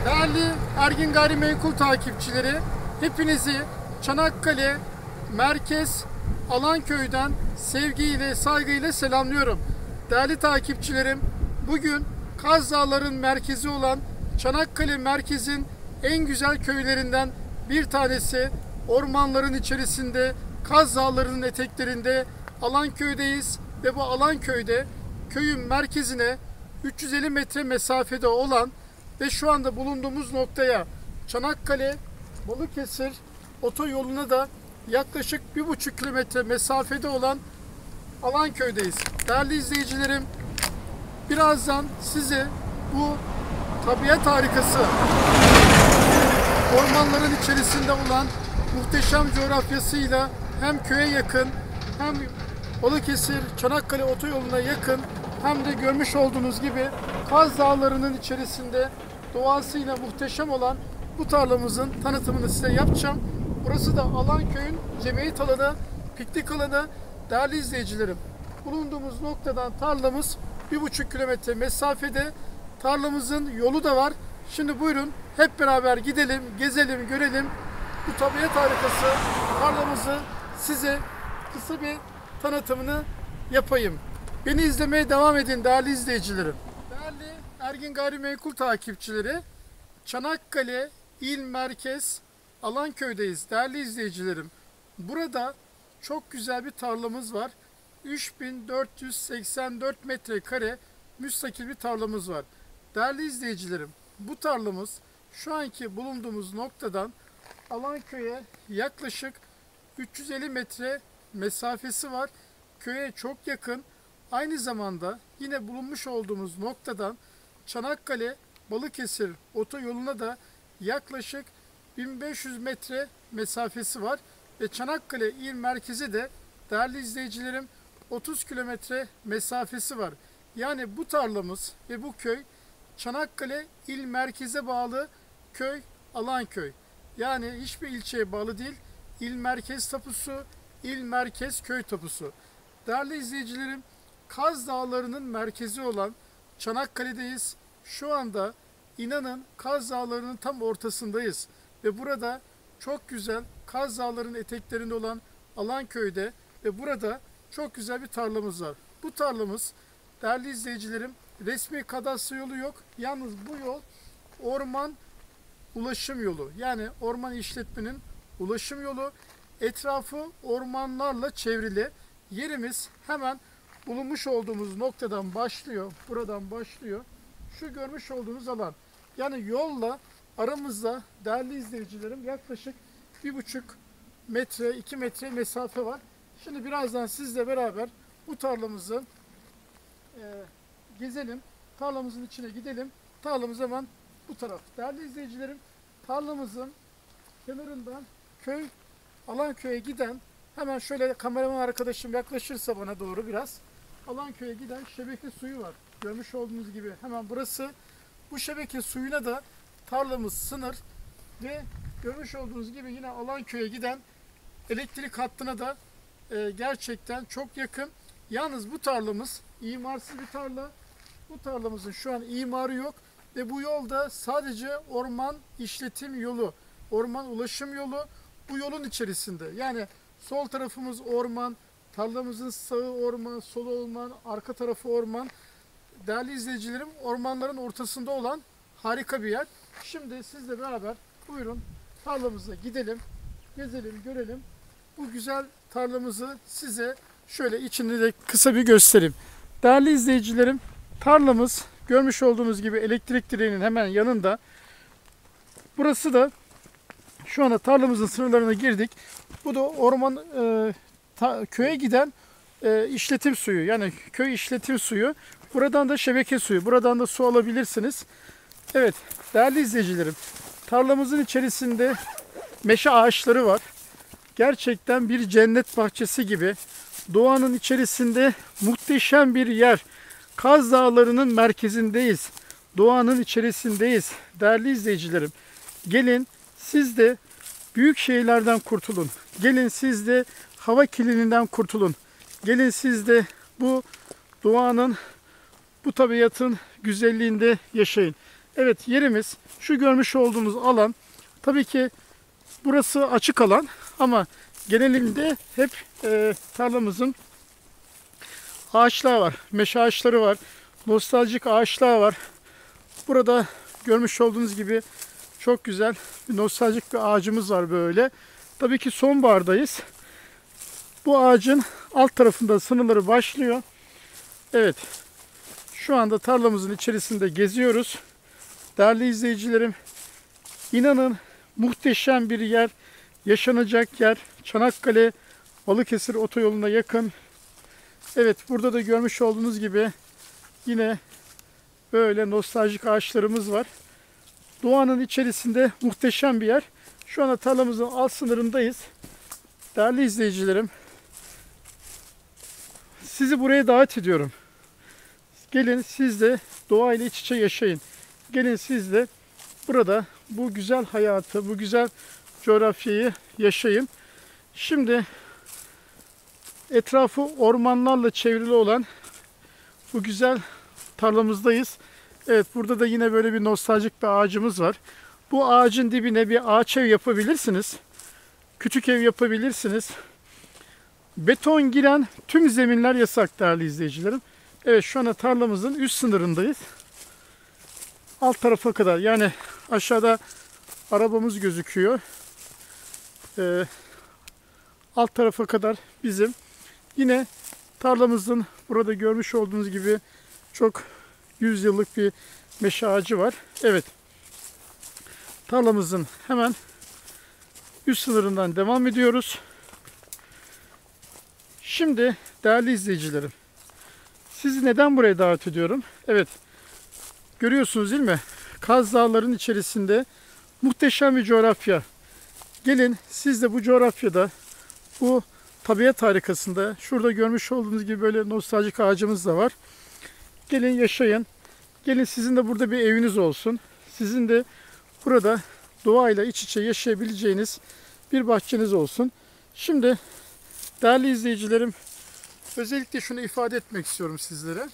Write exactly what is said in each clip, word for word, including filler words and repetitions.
Değerli Ergin Gayrimenkul takipçileri, hepinizi Çanakkale Merkez Alanköy'den sevgiyle, saygıyla selamlıyorum. Değerli takipçilerim, bugün Kaz Dağları'nın merkezi olan Çanakkale merkezin en güzel köylerinden bir tanesi, ormanların içerisinde, Kaz Dağları'nın eteklerinde Alanköy'deyiz ve bu Alanköy'de köyün merkezine üç yüz elli metre mesafede olan ve şu anda bulunduğumuz noktaya Çanakkale Balıkesir otoyoluna da yaklaşık bir buçuk kilometre mesafede olan Alanköy'deyiz. Değerli izleyicilerim, birazdan size bu tabiat harikası, ormanların içerisinde olan muhteşem coğrafyasıyla hem köye yakın, hem Balıkesir Çanakkale otoyoluna yakın, hem de görmüş olduğunuz gibi Kaz Dağları'nın içerisinde doğasıyla muhteşem olan bu tarlamızın tanıtımını size yapacağım. Burası da Alanköy'ün cemiyet alanı, piknik alanı. Değerli izleyicilerim, bulunduğumuz noktadan tarlamız bir buçuk kilometre mesafede. Tarlamızın yolu da var. Şimdi buyurun hep beraber gidelim, gezelim, görelim. Bu tabiat harikası tarlamızı size kısa bir tanıtımını yapayım. Beni izlemeye devam edin değerli izleyicilerim. Değerli Ergin Gayrimenkul takipçileri, Çanakkale İl Merkez Alanköy'deyiz değerli izleyicilerim. Burada çok güzel bir tarlamız var. üç bin dört yüz seksen dört metrekare müstakil bir tarlamız var. Değerli izleyicilerim, bu tarlamız şu anki bulunduğumuz noktadan Alanköy'e yaklaşık üç yüz elli metre mesafesi var. Köye çok yakın. Aynı zamanda yine bulunmuş olduğumuz noktadan Çanakkale Balıkesir otoyoluna da yaklaşık bin beş yüz metre mesafesi var. Ve Çanakkale il merkezi de değerli izleyicilerim otuz kilometre mesafesi var. Yani bu tarlamız ve bu köy Çanakkale il merkeze bağlı köy Alanköy. Yani hiçbir ilçeye bağlı değil. İl merkez tapusu, il merkez köy tapusu. Değerli izleyicilerim, Kaz Dağları'nın merkezi olan Çanakkale'deyiz. Şu anda inanın Kaz Dağları'nın tam ortasındayız. Ve burada çok güzel Kaz Dağları'nın eteklerinde olan Alanköy'de ve burada çok güzel bir tarlamız var. Bu tarlamız değerli izleyicilerim resmi kadastro yolu yok. Yalnız bu yol orman ulaşım yolu. Yani orman işletmenin ulaşım yolu. Etrafı ormanlarla çevrili. Yerimiz hemen bulunmuş olduğumuz noktadan başlıyor. Buradan başlıyor. Şu görmüş olduğunuz alan. Yani yolla aramızda değerli izleyicilerim yaklaşık bir buçuk metre, iki metre mesafe var. Şimdi birazdan sizle beraber bu tarlamızı e, gezelim. Tarlamızın içine gidelim. Tarlamız hemen bu taraf. Değerli izleyicilerim, tarlamızın kenarından köy, Alanköy'e giden, hemen şöyle kameraman arkadaşım yaklaşırsa bana doğru biraz, Alanköy'e giden şebeke suyu var. Görmüş olduğunuz gibi hemen burası. Bu şebeke suyuna da tarlamız sınır ve görmüş olduğunuz gibi yine Alanköy'e giden elektrik hattına da e, gerçekten çok yakın. Yalnız bu tarlamız imarsız bir tarla. Bu tarlamızın şu an imarı yok ve bu yolda sadece orman işletim yolu, orman ulaşım yolu bu yolun içerisinde. Yani sol tarafımız orman, tarlamızın sağı orman, solu orman, arka tarafı orman. Değerli izleyicilerim, ormanların ortasında olan harika bir yer. Şimdi sizle beraber buyurun tarlamıza gidelim, gezelim, görelim. Bu güzel tarlamızı size şöyle içini de kısa bir göstereyim. Değerli izleyicilerim, tarlamız görmüş olduğunuz gibi elektrik direğinin hemen yanında. Burası da şu anda tarlamızın sınırlarına girdik. Bu da orman e, ta, köye giden e, işletim suyu. Yani köy işletim suyu. Buradan da şebeke suyu. Buradan da su alabilirsiniz. Evet değerli izleyicilerim, tarlamızın içerisinde meşe ağaçları var. Gerçekten bir cennet bahçesi gibi. Doğanın içerisinde muhteşem bir yer. Kaz Dağları'nın merkezindeyiz. Doğanın içerisindeyiz. Değerli izleyicilerim, gelin siz de büyük şehirlerden kurtulun. Gelin siz de hava kirliliğinden kurtulun. Gelin siz de bu doğanın, bu tabiatın güzelliğinde yaşayın. Evet, yerimiz şu görmüş olduğumuz alan. Tabii ki burası açık alan ama genelinde hep e, tarlamızın ağaçlar var. Meşe ağaçları var. Nostaljik ağaçlar var. Burada görmüş olduğunuz gibi çok güzel bir nostaljik bir ağacımız var böyle. Tabii ki sonbahardayız. Bu ağacın alt tarafında sınırları başlıyor. Evet. Şu anda tarlamızın içerisinde geziyoruz. Değerli izleyicilerim, inanın muhteşem bir yer, yaşanacak yer. Çanakkale Balıkesir otoyoluna yakın. Evet, burada da görmüş olduğunuz gibi yine böyle nostaljik ağaçlarımız var. Doğanın içerisinde muhteşem bir yer. Şu anda tarlamızın alt sınırındayız. Değerli izleyicilerim, sizi buraya davet ediyorum. Gelin siz de doğayla iç içe yaşayın. Gelin siz de burada bu güzel hayatı, bu güzel coğrafyayı yaşayın. Şimdi etrafı ormanlarla çevrili olan bu güzel tarlamızdayız. Evet, burada da yine böyle bir nostaljik bir ağacımız var. Bu ağacın dibine bir ağaç ev yapabilirsiniz. Küçük ev yapabilirsiniz. Beton giren tüm zeminler yasak değerli izleyicilerim. Evet, şu anda tarlamızın üst sınırındayız. Alt tarafa kadar, yani aşağıda arabamız gözüküyor. Ee, alt tarafa kadar bizim. Yine tarlamızın burada görmüş olduğunuz gibi çok yüz yıllık bir meşe ağacı var. Evet. Tarlamızın hemen üst sınırından devam ediyoruz. Şimdi değerli izleyicilerim, sizi neden buraya davet ediyorum? Evet, görüyorsunuz değil mi? Kaz Dağları'nın içerisinde muhteşem bir coğrafya. Gelin siz de bu coğrafyada, bu tabiat harikasında, şurada görmüş olduğunuz gibi böyle nostaljik ağacımız da var. Gelin yaşayın. Gelin sizin de burada bir eviniz olsun. Sizin de burada doğayla iç içe yaşayabileceğiniz bir bahçeniz olsun. Şimdi değerli izleyicilerim, özellikle şunu ifade etmek istiyorum sizlere.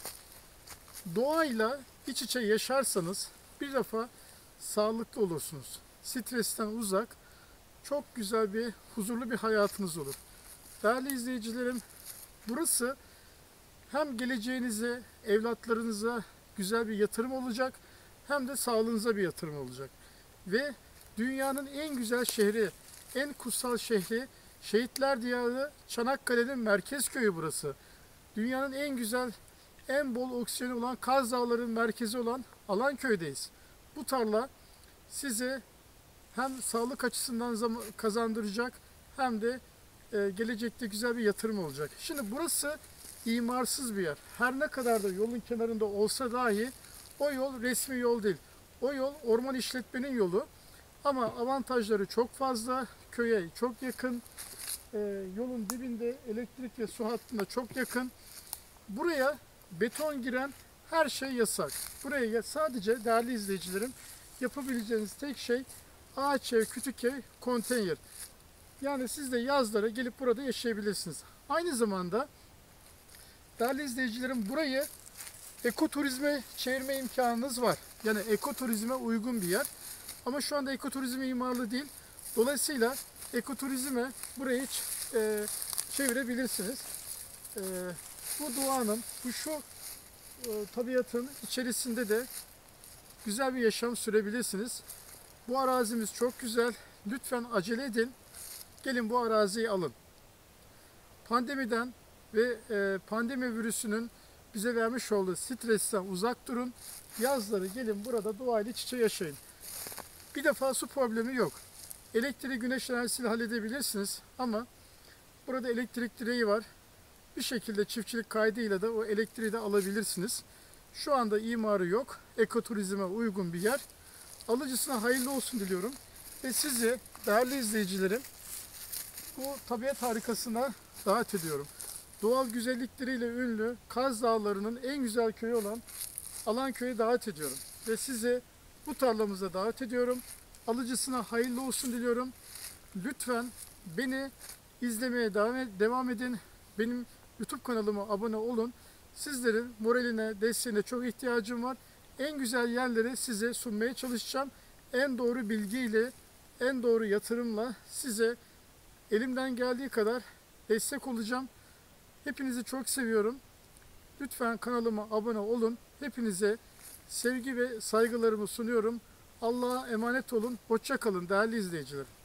Doğayla iç içe yaşarsanız bir defa sağlıklı olursunuz. Stresten uzak, çok güzel bir, huzurlu bir hayatınız olur. Değerli izleyicilerim, burası hem geleceğinize, evlatlarınıza güzel bir yatırım olacak, hem de sağlığınıza bir yatırım olacak. Ve dünyanın en güzel şehri, en kutsal şehri, Şehitler Diyarı Çanakkale'nin merkez köyü burası. Dünyanın en güzel, en bol oksijeni olan Kaz Dağları'nın merkezi olan Alanköy'deyiz. Bu tarla size hem sağlık açısından kazandıracak, hem de e, gelecekte güzel bir yatırım olacak. Şimdi burası imarsız bir yer. Her ne kadar da yolun kenarında olsa dahi o yol resmi yol değil. O yol orman işletmenin yolu. Ama avantajları çok fazla. Köye çok yakın. E, yolun dibinde elektrik ve su hattına çok yakın. Buraya beton giren her şey yasak. Buraya sadece değerli izleyicilerim, yapabileceğiniz tek şey ağaç ev, kütük ev, konteyner. Yani siz de yazları gelip burada yaşayabilirsiniz. Aynı zamanda değerli izleyicilerim, burayı ekoturizme çevirme imkanınız var. Yani ekoturizme uygun bir yer. Ama şu anda ekoturizm imarlı değil. Dolayısıyla ekoturizme burayı e, çevirebilirsiniz. E, bu doğanın, bu şu e, tabiatın içerisinde de güzel bir yaşam sürebilirsiniz. Bu arazimiz çok güzel. Lütfen acele edin. Gelin bu araziyi alın. Pandemiden ve e, pandemi virüsünün bize vermiş olduğu stresten uzak durun. Yazları gelin burada doğayla iç içe yaşayın. Bir defa su problemi yok. Elektriği güneş enerjisiyle halledebilirsiniz ama burada elektrik direği var. Bir şekilde çiftçilik kaydıyla da o elektriği de alabilirsiniz. Şu anda imarı yok. Ekoturizme uygun bir yer. Alıcısına hayırlı olsun diliyorum. Ve sizi değerli izleyicilerim bu tabiat harikasına davet ediyorum. Doğal güzellikleriyle ünlü Kaz Dağları'nın en güzel köyü olan Alanköy'e davet ediyorum. Ve sizi bu tarlamıza davet ediyorum. Alıcısına hayırlı olsun diliyorum. Lütfen beni izlemeye devam edin. Benim YouTube kanalıma abone olun. Sizlerin moraline, desteğine çok ihtiyacım var. en güzel yerleri size sunmaya çalışacağım. En doğru bilgiyle, en doğru yatırımla size elimden geldiği kadar destek olacağım. Hepinizi çok seviyorum. Lütfen kanalıma abone olun. Hepinize sevgi ve saygılarımı sunuyorum. Allah'a emanet olun. Hoşça kalın değerli izleyicilerim.